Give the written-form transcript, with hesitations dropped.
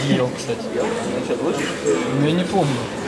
ел, кстати. Насчет лучше? Но я не помню.